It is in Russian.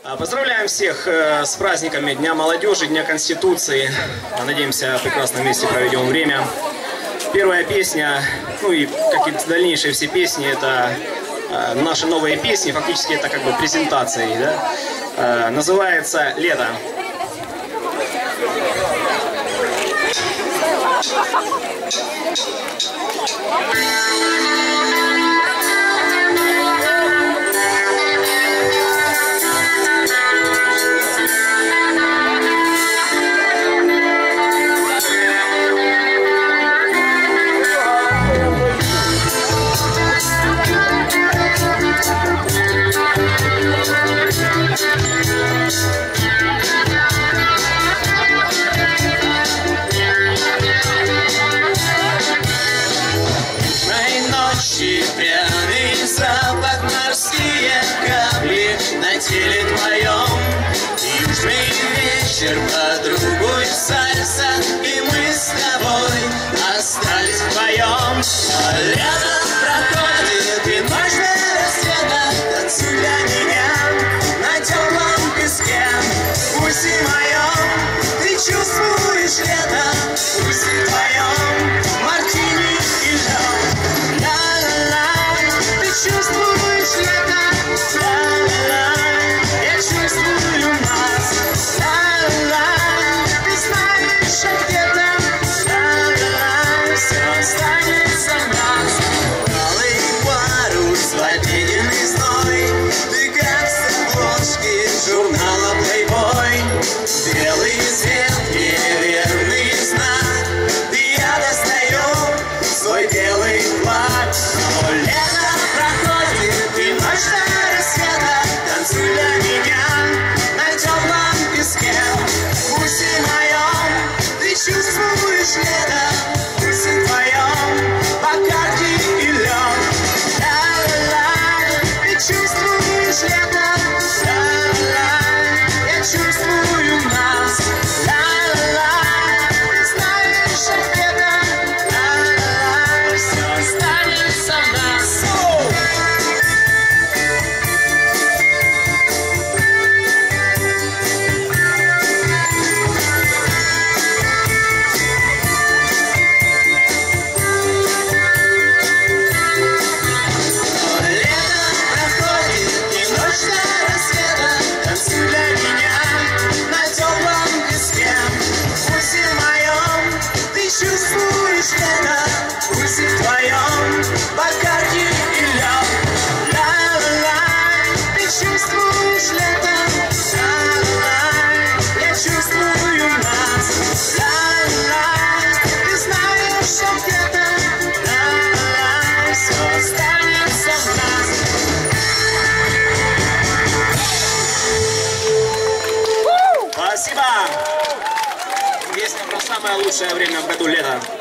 Поздравляем всех с праздниками Дня молодежи, Дня Конституции. Надеемся, прекрасно вместе проведем время. Первая песня, ну и как и дальнейшие все песни, это наши новые песни, фактически это как бы презентации, да? Называется «Лето». Пряный запах, морские капли на теле твоем. Южный вечер, подругой сальса, и мы с тобой остались вдвоем. Лето проходит, и ночь до рассвета, танцуй для меня на теплом песке. В пульсе моем ты чувствуешь лето, в пульсе твоем мартини и лед. Чувствуешь лето, ла-ла-ла, я чувствую нас, ла-ла-ла, ты знаешь, что где-то, ла-ла-ла, все останется в нас. Алый парус, обеденный зной, ты как с обложки журнала Playboy. Белый цвет, неверный знак, и я достаю свой белый флаг. Но лето проходит, и ночь до рассвета, танцуй для меня на теплом песке. В пульсе моем ты чувствуешь лето, в пульсе твоем Бакарди и лед. Ла-ла-ла, ты чувствуешь лето, ла-ла-ла, я чувствую нас, ла-ла-ла, ты знаешь, что где-то, ла-ла-ла, все останется в нас. Чувствуешь лето, в пульсе твоем Бакарди и лед. Ла-ла-ла, ты чувствуешь лето, ла-ла-ла, я чувствую нас, ла-ла-ла, ты знаешь, что где-то, ла-ла-ла, все останется в нас. Спасибо! Песня про самое лучшее время в году — лето.